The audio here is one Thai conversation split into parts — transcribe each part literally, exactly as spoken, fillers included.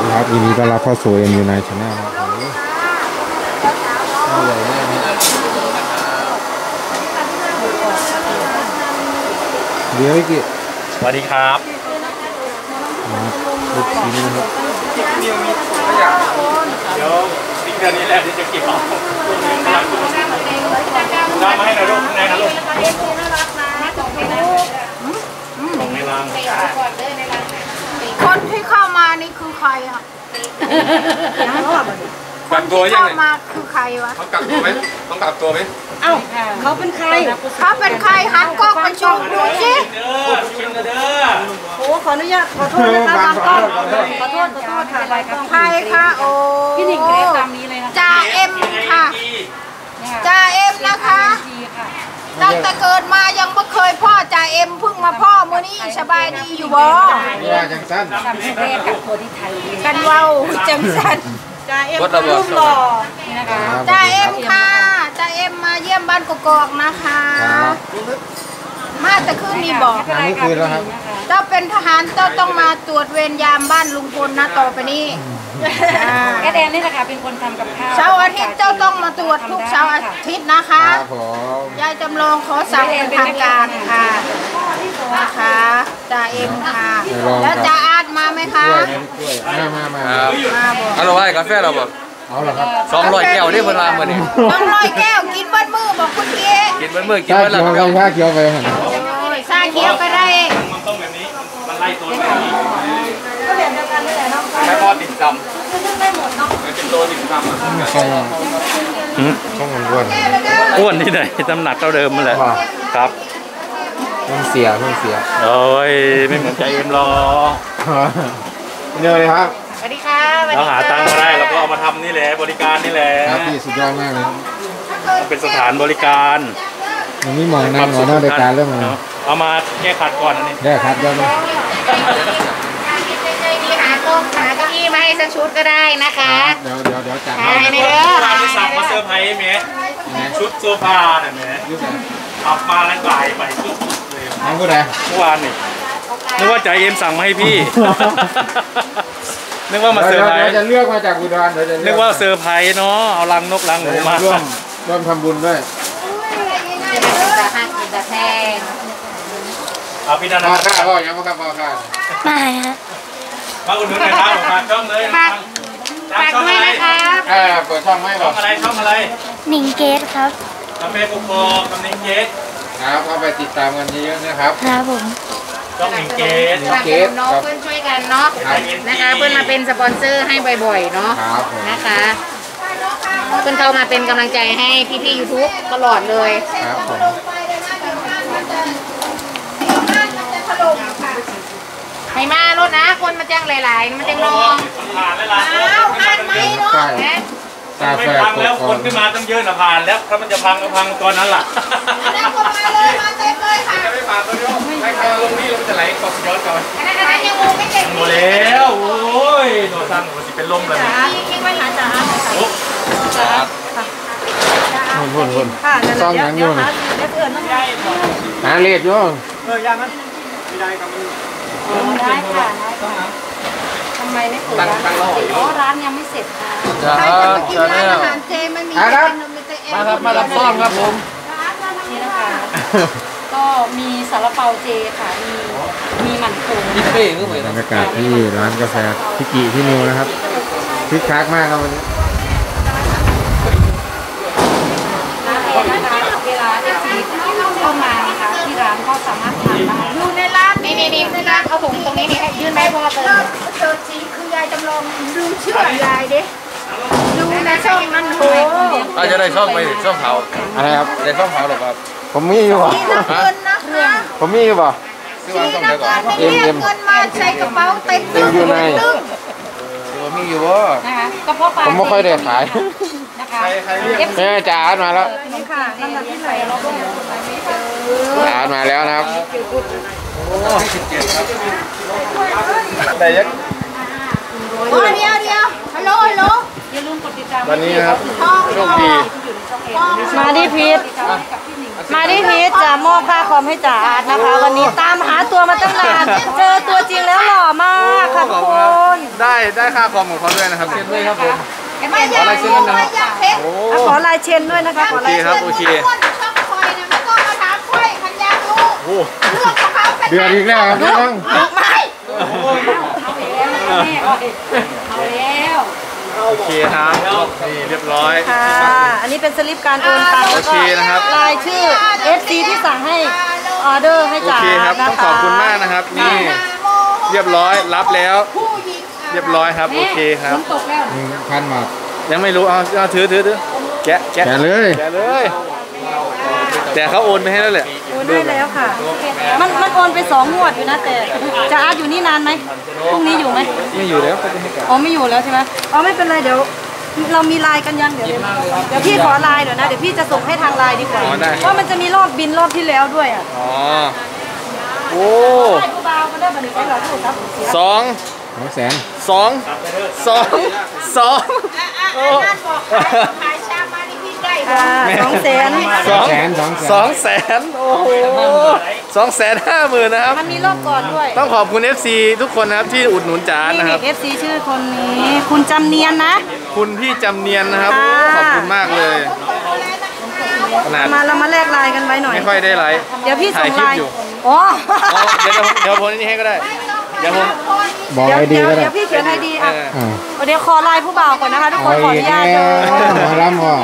ครับยินดีต้อนรับเข้าสู่ เอ็ม ยู ไนน์ Channel ครับอร่อยมากนะเดี๋ยวอีกสวัสดีครับลูกชิ้นนะครับเดี๋ยวสิ้นเดือนนี้แหละที่จะเก็บเอาน้ำมาให้หน่อยลูกข้างในนะลูกส่งในรังคนที่เข้ามานี่คือใครอ่ะกักตัวยังไงมาคือใครวะเขากักตัวไหมต้องกักตัวไหมเอ้าเขาเป็นใครเขาเป็นใครหันกล้องไปชมดูสิโอ้ขออนุญาตขอโทษนะคะบางกล้องขอโทษขอโทษค่ะรายการใครคะโอ้พี่หนิงเกรซตามนี้เลยนะคะจ่าเอ็มค่ะจ่าเอ็มนะคะตั้งแต่เกิดมายังไม่เคยพ่อจ่าเอ็มเพิ่งมาพ่อมื้อนี้สบายดีอยู่บ่ว่าจังสั้นกันเว้าจังสั้นจ่าเอ็มรูปหล่อนะคะจ่าเอ็มค่ะจ่าเอ็มมาเยี่ยมบ้านกอกๆนะคะมาแต่คืนนี้บอกนี่คือแล้วครับเจ้าเป็นทหารเจ้าต้องมาตรวจเวรยามบ้านลุงพลนะต่อไปนี้แกแดงนี่นะคะเป็นคนทำกับข้าวเช้าอาทิตย์เจ้าต้องมาตรวจทุกเช้าอาทิตย์นะคะยายจำลองขอสั่งเป็นทางการค่ะนะคะจ่าเอ็มค่ะแล้วจ่าอาร์ตมาไหมคะมามามาเอาเราไว้กาแฟเราบอกเอาเหรอครับสองร้อยแก้วนี่เพิ่นมาเมื่อนี้สองร้อยแก้วกินเบิ้ลมือบอกคุณเก๋กินเบิ้ลมือกินเบิ้ลหลังเกี๊ยวชาเกี๊ยวไปหันชาเขียวก็ได้มันต้องแบบนี้มันไล่ตัวแบบนี้ก็แบบเดียวกันนี่แหละเนาะแค่พอติ่มซำไม่หมดเนาะเป็นตัวติ่มซำอ่ะใช่ช่องมันอ้วนอ้วนที่ไหนน้ำหนักเท่าเดิมนั่นแหละครับเพิ่งเสียเพิ่งเสียโอ้ยไม่เหมือนใจเอ็มหรอกเนื้อเลยครับสวัสดีค่ะเราหาตังค์มาได้เราก็เอามาทำนี่แหละบริการนี่แหละครับพี่สุดยอดมากเลยเป็นสถานบริการมันไม่มองนั่งหน่อยในการเรื่องอะไรเอามาแก้ขัดก่อนนี่แก้ขัดยังหาโต๊ะหาเก้าอี้มาให้สักชุดก็ได้นะคะเดี๋ยวเดี๋ยวเดี๋ยวจัดให้เด้อเราที่สั่งมาเซอร์ไพรส์เมย์ชุดโซฟาเนี่ยเมย์ขับมาแล้วกลายไปชุดเลยนั่งกูได้เมื่อวานนี่นึกว่าใจเอ็มสั่งมาให้พี่นึกว่ามาเซอร์ไพรส์จะเลือกมาจากอุดรเดี๋ยวจะนึกว่าเซอร์ไพรส์เนาะเอาลังนกลังหนูมาร่วมร่วมทำบุญด้วยจะหักจะแพงเอาพี่นันมาค่าพ่อยังมาครับมาค่ามาฮะมาอุ่นหนุนนะครับฝากช่องเลยฝากฝากด้วยนะคะเออเปิดช่องให้ช่องอะไรช่องอะไรหนิงเกตครับกาแฟโกโก้กับหนิงเกตครับเข้าไปติดตามกันเยอะๆนะครับครับผมช่องหนิงเกตหนิงเกตน้องเพื่อนช่วยกันเนาะนะคะเพื่อนมาเป็นสปอนเซอร์ให้บ่อยๆเนาะนะคะเพื่อนเข้ามาเป็นกำลังใจให้พี่ๆยูทูบตลอดเลยครับผมให้มารถนะคนมาแจ้งหลายๆมันจะลองผ่านหลายๆอ้าวผ่านไหมเนาะไม่พังแล้วคนขึ้นมาต้องเยอะนะผ่านแล้วถ้ามันจะพังก็พังตอนนั้นล่ะแล้วก็มาเลยมาเต็มเลยค่ะจะไม่ผ่านตัวเดียวให้ใครลงนี่ลงจะไหลกอบย้อนก่อนอันนั้นยังงงไม่เต็มหมดแล้วโอ้ยโดนตั้งมันจะเป็นลมเลยคิดว่าหาจ๋าโอ้จ๋าหุ่นหุ่นหุ่นซ่องยังอยู่หาเลียดอยู่เออยังนั้นไม่ได้ครับได้ค่ะทำไมไม่เปิดร้านอ๋อร้านยังไม่เสร็จค่ะใครจะมากินร้านอาหารเจไม่มีครับมาครับมารับซ่อมครับผมนี่นะคะก็มีซาลาเปาเจค่ะมีมีหมั่นโถบรรยากาศที่ร้านกาแฟพิกิที่นิวนะครับคึกคักมากครับวันนี้เวลาที่ซีเข้ามานะคะที่ร้านก็สามารถทานได้อยู่ในร้านนี่นี่นี่ในร้านเอาถุงตรงนี้นี่ยื่นไปพอเติมเจอจีคือยายจำลองดูเชื่อยายดิดูในช่องนั้นโหอาจจะได้ช่องไปช่องเขาอะไรครับได้ช่องเขาหรอครับผมมีอยู่ป่ะผมมีอยู่ป่ะซีนักเงินเรียกเงินมาใส่กระเป๋าเต็มตึ้งอยู่ในมีอยู่ว่านะคะก็เพราะผมไม่ค่อยได้ขายนะคะแม่จ่าอาร์ตมาแล้วนี่ค่ะลำดับที่ใส่เราต้องจ่าอาร์ตมาแล้วนะครับแต่ยังโอ้เดียวเดียวฮัลโหลฮัลโหลอย่าลืมกดติดตามวันนี้ครับโชคดีมาดิพีทอมาที่พีชจะมอบค่าคอมให้จ่าอาร์ตนะคะ วันนี้ตามหาตัวมาตั้งนานเจอตัวจริงแล้วหล่อมากค่ะทุกคนได้ได้ค่าคอมของเขาด้วยนะครับเช่นด้วยครับผมไม่อยากรู้ไม่อยากเห็นโอ้ขอลายเชนด้วยนะคะขอโอเคลายเชครับนโอเคคนชอบคอยนะไม่ต้องมาถามคอยขันยากรู้โอ้เรื่องของเขาเป็นเดือดอีกแล้วครับพี่น้องไม่โอเคครับนี่เรียบร้อยค่ะ อันนี้เป็นสลิปการโอนตังค์แล้วโอเคนะครับรายชื่อ เอฟ ซี ที่สั่งให้ออเดอร์ให้โอจ่าเคครับนะต้องคะขอบคุณมากนะครับนี่เรียบร้อยรับแล้วเรียบร้อยครับโอเคครับหนึ่งพันบาทยังไม่รู้เอาเอาถือถือถือแกะแกะแกะเลยแกะเลยแต่เขาโอนไปให้แล้วแหละโอนให้แล้วค่ะ มันมันโอนไปสองงวดอยู่นะแต่จ่าอาร์ตอยู่นี่นานไหมพรุ่งนี้อยู่ไหมไม่อยู่แล้วเขาจะให้แกะอ๋อไม่อยู่แล้วใช่ไหมอ๋อไม่เป็นไรเดี๋ยวเรามีไลน์กันยังเดี๋ยวเดี๋ยวเดี๋ยวพี่ขอไลน์เดี๋ยวนะเดี๋ยวพี่จะส่งให้ทางไลน์ดีกว่าเพราะมันจะมีรอบบินรอบที่แล้วด้วยอ่ะอ๋อโอ้ใช่ผู้บ่าวมันได้บันทึกไว้เหรอผู้ครับสองสองแสนสองสองสองโอ้นั่นบอกขายชามาที่พี่ได้อ่าสองแสนสองแสนสองแสนสองแสนโอ้โหสองแสนห้าหมื่นนะครับมันมีรอบก่อนด้วยต้องขอบคุณ เอฟ ซี ทุกคนนะครับที่อุดหนุนจ๋านี่นะครับเอฟซีชื่อคนนี้คุณจำเนียนนะคุณพี่จำเนียนนะครับค่ะขอบคุณมากเลยขนาดมาเรามาแลกไลน์กันไว้หน่อยไม่ค่อยได้ไลฟ์เดี๋ยวพี่ส่ถ่ายงคลิไลปน์อยู่อ๋ออ๋อเดี๋ยวผมเดี๋ยวผมนี่ให้ก็ได้เดี๋ยวผมบอกเดี๋ยวไอดีเดี๋ยวก็ได้เดี๋ยวพี่เขียนให้ดีเออ่ะออ่าเดี๋ยวขอไลน์ผู้บ่าวก่อนนะคะทุกคเอานขอออีนุกญาแล้ตเลวย หมอลำก็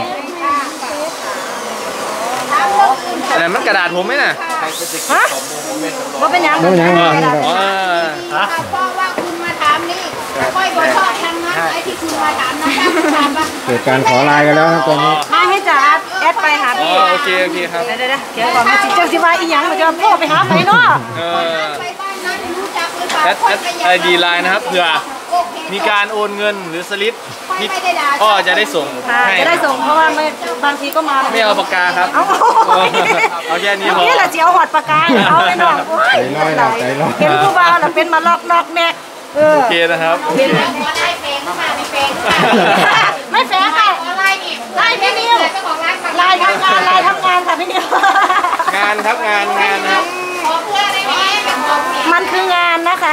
อะไรมันกระดาษผมไหมน่ะฮะว่าเป็นยังไม่เป็นยังอ๋อไม่เป็นยังอ๋อเพราะว่าคุณมาถามนี่ค่อยบอกชอบทางนั้นไอ้ที่คุณมาถามนะถามว่าเกิดการขอไลน์กันแล้วนะตอนนี้ให้ให้จ่าแอดไปหาอ๋อพี่โอเคโอเคครับเดี๋ยวเดี๋ยวเดี๋ยวก่อนมาสิเจ้าสิว่าอีหยังมาจะโทรไปหาไปเนาะเออไปบ้านนั้นรู้จักหรือเปล่าแอดแอดไอดีไลน์นะครับเผื่อมีการโอนเงินหรือสลิปพี่ก็จะได้ส่งค่ะให้จะได้ส่งเพราะว่าไม่บางทีก็มาไม่เอาปากกาครับเอาเอาแค่นี้พอนี่แหละเจียวหอดปากกาเอาไปหน่อยโอ้ยใจร้อยแล้วใจร้อยเห็นผู้บ่าวแล้วเป็นมาลอกนอกแนกเออโอเคนะครับเป็นหัวไล่แฟงเข้ามาในแฟงไม่แฝงค่ะหัวไล่นี่ไล่พี่นิวเจ้าของร้านฝั่งไล่ทำงานไล่ทำงานค่ะพี่นิวงานครับงานงานนะครับขอเพื่อนได้ไหมเป็นของเสียมันคืองานนะคะ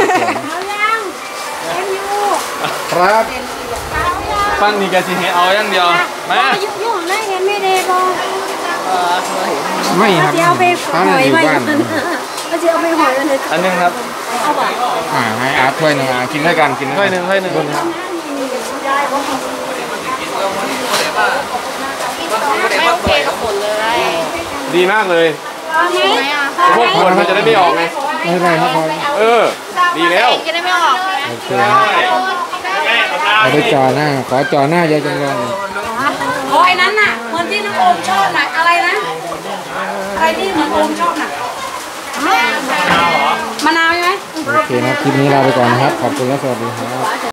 ครับฟังนี่กะสิให้เอาอย่างเดียวมายุ่งได้เห็นไม่ได้บอไม่ครับเดี๋ยวไปเขาหอยอยู่ไว้บ้านก็จะเอาไปหอยเลยอันหนึงครับอ่าให้อาร์ตถ้วยหนึ่งอ่ะกินด้วยกันกินด้ถ้ววย ยหนึ่งถ้วยหนึ่ง ดีมากเลยพวกคนมันจะได้ไม่ออกไงไม่เป็นไรครับพอเออ ดีแล้วจะได้ไม่ออกโอเคเอาไปจ่อหน้าขอจ่อหน้ายายจำลองหอยนั้นน่ะเหมือนที่น้องโอมชอบน่ะอะไรนะอะไรที่เหมือนโอมชอบน่ะมะนาวใช่ไหมโอเคนะครับคลิปนี้ลาไปก่อนนะครับ ขอบคุณและสวัสดีครับ